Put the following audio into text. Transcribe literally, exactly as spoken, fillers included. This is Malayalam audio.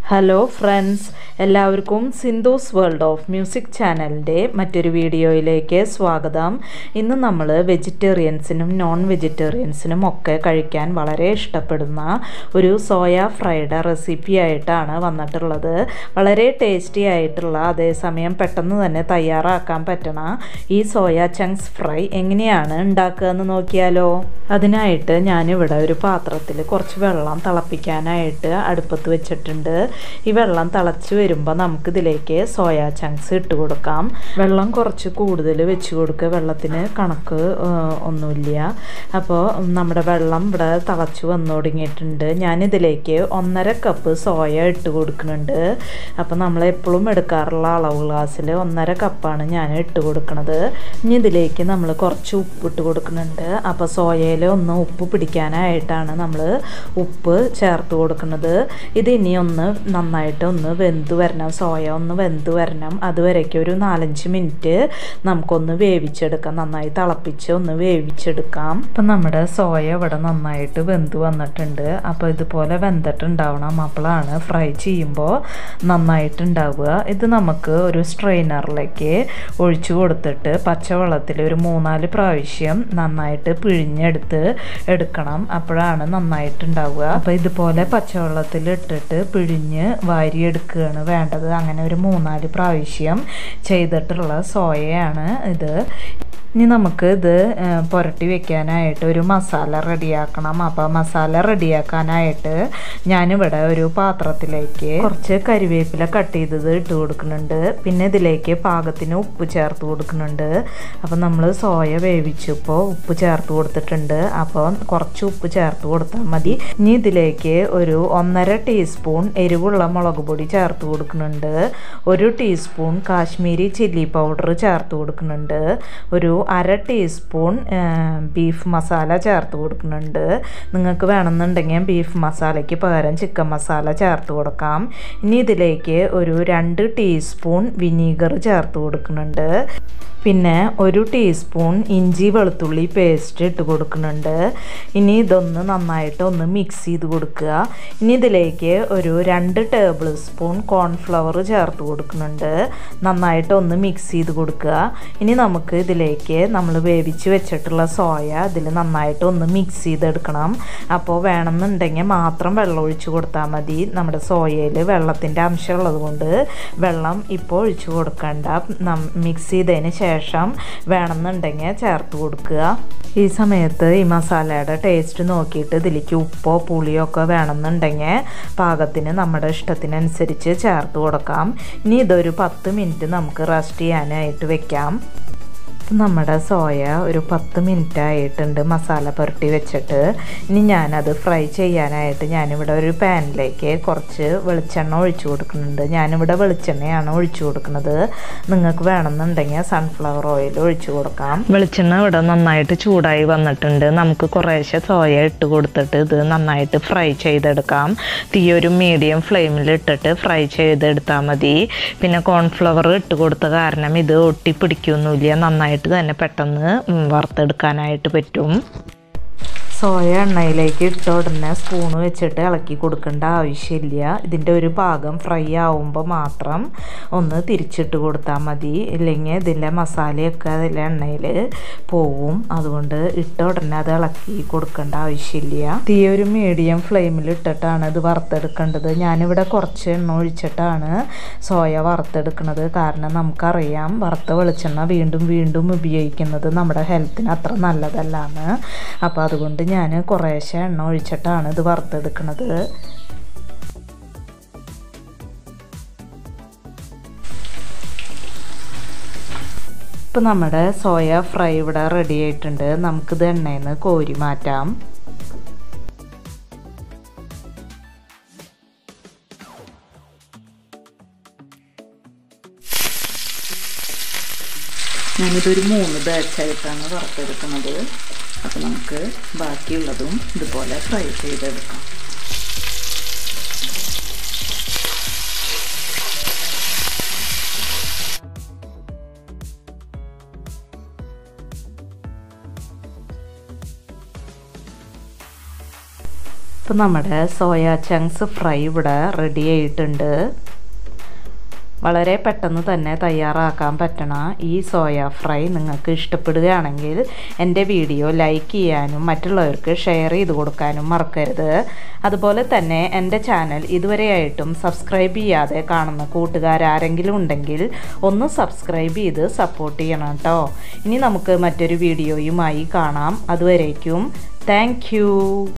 Hello friends, എല്ലാവർക്കും സിന്ധൂസ് വേൾഡ് ഓഫ് മ്യൂസിക് ചാനലിൻ്റെ മറ്റൊരു വീഡിയോയിലേക്ക് സ്വാഗതം. ഇന്ന് നമ്മൾ വെജിറ്റേറിയൻസിനും നോൺ വെജിറ്റേറിയൻസിനും ഒക്കെ കഴിക്കാൻ വളരെ ഇഷ്ടപ്പെടുന്ന ഒരു സോയ ഫ്രൈഡ് റെസിപ്പി ആയിട്ടാണ് വന്നിട്ടുള്ളത്. വളരെ ടേസ്റ്റി ആയിട്ടുള്ള അതേസമയം പെട്ടെന്ന് തന്നെ തയ്യാറാക്കാൻ പറ്റണ ഈ സോയ ചങ്ക്സ് ഫ്രൈ എങ്ങനെയാണ് ഉണ്ടാക്കുക എന്ന് നോക്കിയാലോ. അതിനായിട്ട് ഞാനിവിടെ ഒരു പാത്രത്തിൽ കുറച്ച് വെള്ളം തിളപ്പിക്കാനായിട്ട് അടുപ്പത്ത് വെച്ചിട്ടുണ്ട്. ഈ വെള്ളം തിളച്ച് വരുമ്പോൾ നമുക്കിതിലേക്ക് സോയ ചങ്ക്സ് ഇട്ട് കൊടുക്കാം. വെള്ളം കുറച്ച് കൂടുതൽ വെച്ച് കൊടുക്കുക, വെള്ളത്തിന് കണക്ക് ഒന്നുമില്ല. അപ്പോൾ നമ്മുടെ വെള്ളം ഇവിടെ തിളച്ച് വന്നു തുടങ്ങിയിട്ടുണ്ട്. ഞാനിതിലേക്ക് ഒന്നര കപ്പ് സോയ ഇട്ട് കൊടുക്കുന്നുണ്ട്. അപ്പോൾ നമ്മൾ എപ്പോഴും എടുക്കാറുള്ള അളവ് ഗ്ലാസ്സിൽ ഒന്നര കപ്പാണ് ഞാൻ ഇട്ട് കൊടുക്കുന്നത്. ഇനി ഇതിലേക്ക് നമ്മൾ കുറച്ച് ഉപ്പ് ഇട്ട് കൊടുക്കുന്നുണ്ട്. അപ്പോൾ സോയയിൽ ഒന്ന് ഉപ്പ് പിടിക്കാനായിട്ടാണ് നമ്മൾ ഉപ്പ് ചേർത്ത് കൊടുക്കുന്നത്. ഇത് ഇനി ഒന്ന് നന്നായിട്ട് ഒന്ന് വെന്ത് വരണം, സോയ ഒന്ന് വെന്ത് വരണം. അതുവരേക്ക് ഒരു നാലഞ്ച് മിനിറ്റ് നമുക്കൊന്ന് വേവിച്ചെടുക്കാം, നന്നായി തിളപ്പിച്ച് ഒന്ന് വേവിച്ചെടുക്കാം. അപ്പം നമ്മുടെ സോയ ഇവിടെ നന്നായിട്ട് വെന്ത് വന്നിട്ടുണ്ട്. അപ്പോൾ ഇതുപോലെ വെന്തിട്ടുണ്ടാവണം, അപ്പോഴാണ് ഫ്രൈ ചെയ്യുമ്പോൾ നന്നായിട്ടുണ്ടാവുക. ഇത് നമുക്ക് ഒരു സ്ട്രെയിനറിലേക്ക് ഒഴിച്ചു കൊടുത്തിട്ട് പച്ചവെള്ളത്തിൽ ഒരു മൂന്നാല് പ്രാവശ്യം നന്നായിട്ട് പിഴിഞ്ഞെടുത്ത് എടുക്കണം, അപ്പോഴാണ് നന്നായിട്ടുണ്ടാവുക. അപ്പോൾ ഇതുപോലെ പച്ചവെള്ളത്തിൽ ഇട്ടിട്ട് പിഴിഞ്ഞ് വാരിയെടുക്കുകയാണ് വേണ്ടത്. അങ്ങനെ ഒരു മൂന്നാല് പ്രാവശ്യം ചെയ്തിട്ടുള്ള സോയയാണ് ഇത്. ഇനി നമുക്ക് ഇത് പുരട്ടി വെക്കാനായിട്ട് ഒരു മസാല റെഡിയാക്കണം. അപ്പോൾ മസാല റെഡിയാക്കാനായിട്ട് ഞാനിവിടെ ഒരു പാത്രത്തിലേക്ക് കുറച്ച് കരിവേപ്പില കട്ട് ചെയ്തത് ഇട്ട് കൊടുക്കുന്നുണ്ട്. പിന്നെ ഇതിലേക്ക് പാകത്തിന് ഉപ്പ് ചേർത്ത് കൊടുക്കുന്നുണ്ട്. അപ്പോൾ നമ്മൾ സോയ വേവിച്ചപ്പോൾ ഉപ്പ് ചേർത്ത് കൊടുത്തിട്ടുണ്ട്. അപ്പോൾ കുറച്ച് ഉപ്പ് ചേർത്ത് കൊടുത്താൽ മതി. ഇനി ഇതിലേക്ക് ഒരു ഒന്നര ടീസ്പൂൺ എരിവുള്ള മുളക് പൊടി ചേർത്ത് കൊടുക്കുന്നുണ്ട്. ഒരു ടീസ്പൂൺ കാശ്മീരി ചില്ലി പൗഡർ ചേർത്ത് കൊടുക്കുന്നുണ്ട്. ഒരു അര ടീസ്പൂൺ ബീഫ് മസാല ചേർത്ത് കൊടുക്കുന്നുണ്ട്. നിങ്ങൾക്ക് വേണമെന്നുണ്ടെങ്കിൽ ബീഫ് മസാലയ്ക്ക് പകരം ചിക്കൻ മസാല ചേർത്ത് കൊടുക്കാം. ഇനി ഇതിലേക്ക് ഒരു രണ്ട് ടീസ്പൂൺ വിനീഗർ ചേർത്ത് കൊടുക്കുന്നുണ്ട്. പിന്നെ ഒരു ടീസ്പൂൺ ഇഞ്ചി വെളുത്തുള്ളി പേസ്റ്റ് ഇട്ട് കൊടുക്കുന്നുണ്ട്. ഇനി ഇതൊന്ന് നന്നായിട്ട് ഒന്ന് മിക്സ് ചെയ്ത് കൊടുക്കുക. ഇനി ഇതിലേക്ക് ഒരു രണ്ട് ടേബിൾ സ്പൂൺ കോൺഫ്ലവർ ചേർത്ത് കൊടുക്കുന്നുണ്ട്. നന്നായിട്ട് ഒന്ന് മിക്സ് ചെയ്ത് കൊടുക്കുക. ഇനി നമുക്ക് ഇതിലേക്ക് നമ്മൾ വേവിച്ച് വെച്ചിട്ടുള്ള സോയ ഇതിൽ നന്നായിട്ട് ഒന്ന് മിക്സ് ചെയ്തെടുക്കണം. അപ്പോൾ വേണമെന്നുണ്ടെങ്കിൽ മാത്രം വെള്ളം ഒഴിച്ച് കൊടുത്താൽ മതി. നമ്മുടെ സോയയിൽ വെള്ളത്തിൻ്റെ അംശമുള്ളത് കൊണ്ട് വെള്ളം ഇപ്പോൾ ഒഴിച്ച് കൊടുക്കണ്ട. മിക്സ് ചെയ്തതിന് ശേഷം ശേഷം വേണമെന്നുണ്ടെങ്കിൽ ചേർത്ത് കൊടുക്കുക. ഈ സമയത്ത് ഈ മസാലയുടെ ടേസ്റ്റ് നോക്കിയിട്ട് ഇതിലേക്ക് ഉപ്പോ പുളിയോ ഒക്കെ വേണമെന്നുണ്ടെങ്കിൽ പാകത്തിന് നമ്മുടെ ഇഷ്ടത്തിനനുസരിച്ച് ചേർത്ത് കൊടുക്കാം. ഇനി ഇതൊരു പത്ത് മിനിറ്റ് നമുക്ക് റെസ്റ്റ് ചെയ്യാനായിട്ട് വെക്കാം. നമ്മുടെ സോയ ഒരു പത്ത് മിനിറ്റ് ആയിട്ടുണ്ട് മസാല പുരട്ടി വെച്ചിട്ട്. ഇനി ഞാനത് ഫ്രൈ ചെയ്യാനായിട്ട് ഞാനിവിടെ ഒരു പാനിലേക്ക് കുറച്ച് വെളിച്ചെണ്ണ ഒഴിച്ചു കൊടുക്കുന്നുണ്ട്. ഞാനിവിടെ വെളിച്ചെണ്ണയാണ് ഒഴിച്ചു കൊടുക്കുന്നത്. നിങ്ങൾക്ക് വേണമെന്നുണ്ടെങ്കിൽ സൺഫ്ലവർ ഓയിൽ ഒഴിച്ചു കൊടുക്കാം. വെളിച്ചെണ്ണ ഇവിടെ നന്നായിട്ട് ചൂടായി വന്നിട്ടുണ്ട്. നമുക്ക് കുറേശ്ശെ സോയ ഇട്ട് കൊടുത്തിട്ട് ഇത് നന്നായിട്ട് ഫ്രൈ ചെയ്തെടുക്കാം. തീ ഒരു മീഡിയം ഫ്ലെയിമിൽ ഇട്ടിട്ട് ഫ്രൈ ചെയ്തെടുത്താൽ മതി. പിന്നെ കോൺഫ്ലവർ ഇട്ട് കൊടുത്ത കാരണം ഇത് ഒട്ടി പിടിക്കൊന്നുമില്ല, നന്നായിട്ട് തന്നെ പെട്ടെന്ന് വറുത്തെടുക്കാനായിട്ട് പറ്റും. സോയ എണ്ണയിലേക്ക് ഇട്ട ഉടനെ സ്പൂണ് വെച്ചിട്ട് ഇളക്കി കൊടുക്കേണ്ട ആവശ്യമില്ല. ഇതിൻ്റെ ഒരു ഭാഗം ഫ്രൈ ആവുമ്പോൾ മാത്രം ഒന്ന് തിരിച്ചിട്ട് കൊടുത്താൽ മതി, ഇല്ലെങ്കിൽ ഇതിലെ മസാലയൊക്കെ അതിലെ എണ്ണയിൽ പോവും. അതുകൊണ്ട് ഇട്ട ഉടനെ അത് ഇളക്കി കൊടുക്കേണ്ട ആവശ്യമില്ല. തീ ഒരു മീഡിയം ഫ്ലെയിമിൽ ഇട്ടിട്ടാണ് ഇത് വറുത്തെടുക്കേണ്ടത്. ഞാനിവിടെ കുറച്ച് എണ്ണ ഒഴിച്ചിട്ടാണ് സോയ വറുത്തെടുക്കുന്നത്. കാരണം നമുക്കറിയാം വറുത്ത വെളിച്ചെണ്ണ വീണ്ടും വീണ്ടും ഉപയോഗിക്കുന്നത് നമ്മുടെ ഹെൽത്തിന് അത്ര നല്ലതല്ലാന്ന്. അപ്പോൾ അതുകൊണ്ട് ഞാൻ കുറേശ്ശെ എണ്ണ ഒഴിച്ചിട്ടാണ് ഇത് വറുത്തെടുക്കുന്നത്. ഇപ്പം നമ്മുടെ സോയ ഫ്രൈ ഇവിടെ റെഡി ആയിട്ടുണ്ട്. നമുക്കിത് എണ്ണയിൽ നിന്ന് കോരി മാറ്റാം. ഞാനിതൊരു മൂന്ന് ബാച്ചായിട്ടാണ് വറുത്തെടുക്കുന്നത്. അപ്പോൾ നമുക്ക് ബാക്കിയുള്ളതും ഇതുപോലെ ഫ്രൈ ചെയ്തെടുക്കാം. അപ്പോൾ നമ്മുടെ സോയ ചങ്ക്സ് ഫ്രൈ ഇവിടെ റെഡി ആയിട്ടുണ്ട്. വളരെ പെട്ടെന്ന് തന്നെ തയ്യാറാക്കാൻ പറ്റണ ഈ സോയ ഫ്രൈ നിങ്ങൾക്ക് ഇഷ്ടപ്പെടുകയാണെങ്കിൽ എൻ്റെ വീഡിയോ ലൈക്ക് ചെയ്യാനും മറ്റുള്ളവർക്ക് ഷെയർ ചെയ്ത് കൊടുക്കാനും മറക്കരുത്. അതുപോലെ തന്നെ എൻ്റെ ചാനൽ ഇതുവരെയായിട്ടും സബ്സ്ക്രൈബ് ചെയ്യാതെ കാണുന്ന കൂട്ടുകാരാരെങ്കിലും ഉണ്ടെങ്കിൽ ഒന്ന് സബ്സ്ക്രൈബ് ചെയ്ത് സപ്പോർട്ട് ചെയ്യണം കേട്ടോ. ഇനി നമുക്ക് മറ്റൊരു വീഡിയോയുമായി കാണാം. അതുവരേക്കും താങ്ക് യു.